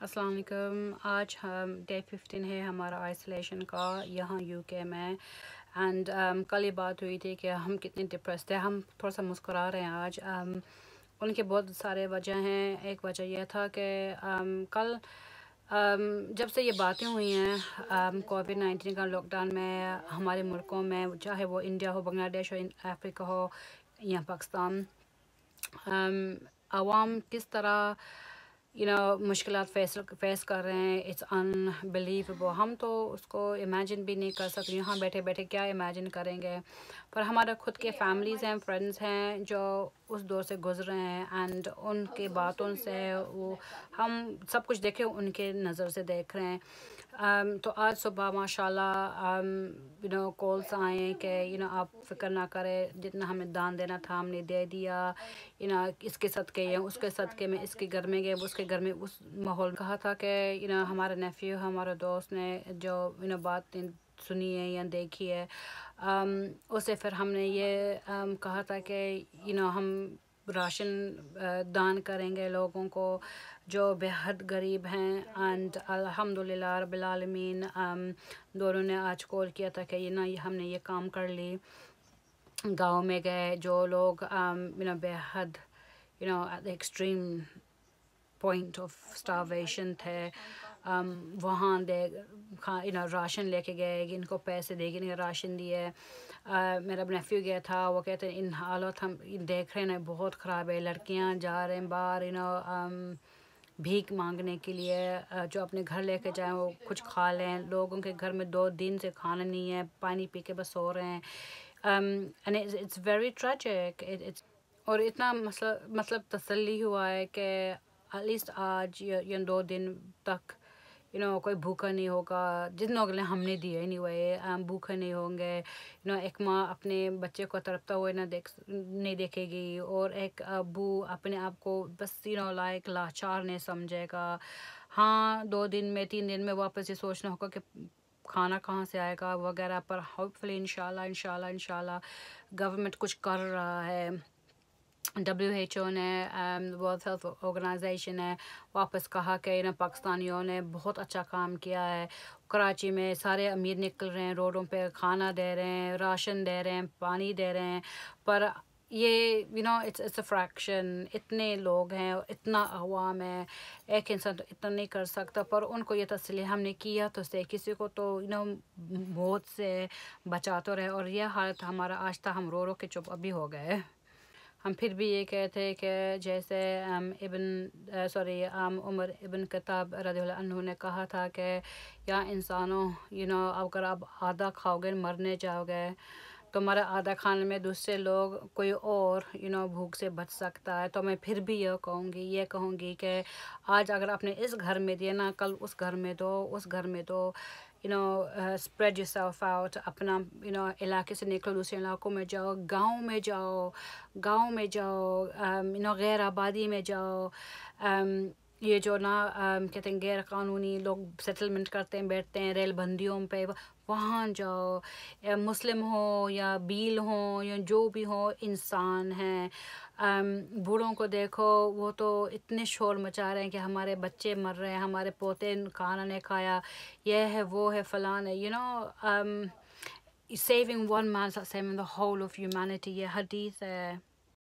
السلام علیکم. آج ہم ڈے 15 ہے ہمارا آئسولیشن کا یہاں یو کے میں. اینڈ کل یہ بات ہوئی تھی کہ ہم کتنے ڈپریس تھے. ہم تھوڑا سا مسکرا رہے ہیں آج. ان کے بہت سارے وجہ ہیں. ایک وجہ یہ تھا کہ کل جب سے یہ باتیں ہوئی ہیں کووڈ-19 کا لاک ڈاؤن میں ہمارے ملکوں میں، چاہے وہ انڈیا ہو، بنگلہ دیش ہو، افریقہ ہو یا پاکستان، عوام کس طرح مشکلات فیس کر رہے ہیں. It's unbelievable. ہم تو اس کو امیجن بھی نہیں کر سکتے. یہاں بیٹھے بیٹھے کیا امیجن کریں گے. پر ہمارے خود کے فیملیز ہیں، فرینڈس ہیں جو اس دور سے گزرے ہیں، اینڈ ان کے باتوں سے وہ ہم سب کچھ دیکھیں، ان کے نظر سے دیکھ رہے ہیں. تو آج صبح ماشاء اللہ کالس آئے کہ آپ فکر نہ کرے، جتنا ہمیں دان دینا تھا ہم نے دے دیا. اس کے صدقے یا اس کے صدقے میں اس کے گھر میں گئے، اس کے گھر میں اس ماحول. کہا تھا کہ ہمارا نیفیو، ہمارے دوست نے جو بات سنی ہے یا دیکھی ہے، اسے پھر ہم نے یہ کہا تھا کہ ہم راشن دان کریں گے لوگوں کو جو بے حد غریب ہیں. اینڈ الحمدللہ رب العالمین دونوں نے آج کال کیا تھا کہ ہم نے یہ کام کر لی. گاؤں میں گئے، جو لوگ بے حد at the extreme point of starvation تھے، وہاں راشن لے کے گئے. ان کو پیسے دے کے راشن دیے. میرا نیفیو گیا تھا. وہ کہتے ہیں ان حالات ہم دیکھ رہے ہیں بہت خراب ہے. لڑکیاں جا رہے ہیں باہر بھیک مانگنے کے لیے. جو اپنے گھر لے کے جائیں وہ کچھ کھا لیں. لوگوں کے گھر میں 2 دن سے کھانا نہیں ہے، پانی پی کے بس سو رہے ہیں. and it's very tragic. اور اتنا مطلب تسلی ہوا ہے کہ ایٹ لیسٹ آج یا 2 دن تک کوئی بھوکا نہیں ہوگا. جن لوگوں نے ہم نے دیے اینی وے بھوکے نہیں ہوں گے. ایک ماں اپنے بچے کو تڑپتا ہوئے نہیں دیکھے گی، اور ایک ابو اپنے آپ کو بس لائک لاچار نہیں سمجھے گا. ہاں 2 دن میں 3 دن میں واپس یہ سوچنا ہوگا کہ کھانا کہاں سے آئے گا وغیرہ. پر ہوپ فلی انشاءاللہ گورنمنٹ کچھ کر رہا ہے. WHO نے ورلڈ ہیلتھ آرگنائزیشن نے واپس کہا کہ پاکستانیوں نے بہت اچھا کام کیا ہے. کراچی میں سارے امیر نکل رہے ہیں روڈوں پہ، کھانا دے رہے ہیں، راشن دے رہے ہیں، پانی دے رہے ہیں. پر یہ اٹس اے فریکشن. اتنے لوگ ہیں، اتنا عوام ہے، ایک انسان تو اتنا نہیں کر سکتا. پر ان کو یہ تسلی ہم نے کیا تو سے کسی کو تو موت سے بچا تو رہے. اور یہ حالت ہمارا آج تک ہم رو کے چپ ابھی ہو گئے. ہم پھر بھی یہ کہتے ہیں کہ جیسے عمر ابن خطاب رضی اللہ عنہ نے کہا تھا کہ یا انسانوں اگر آپ آدھا کھاؤ گے مرنے جاؤ گے، تمہارا آدھا کھانے میں دوسرے لوگ کوئی اور بھوک سے بچ سکتا ہے. تو میں پھر بھی یہ کہوں گی کہ آج اگر آپ نے اس گھر میں دیا نا، کل اس گھر میں دو، اس گھر میں دو. spread yourself out. اپنا علاقے سے نکلو، دوسرے علاقوں میں جاؤ، گاؤں میں جاؤ، غیر آبادی میں جاؤ. یہ جو کہتے ہیں غیر قانونی لوگ سیٹلمنٹ کرتے ہیں، بیٹھتے ہیں ریل بندیوں پہ، وہاں جاؤ. مسلم ہو یا بیل ہو یا جو بھی ہو، انسان ہیں. بوڑھوں کو دیکھو، وہ تو اتنے شور مچا رہے ہیں کہ ہمارے بچے مر رہے ہیں، ہمارے پوتے کھانا نہیں کھایا، یہ ہے وہ ہے فلان ہے. saving one man is saving the whole of humanity. یہ حدیث ہے.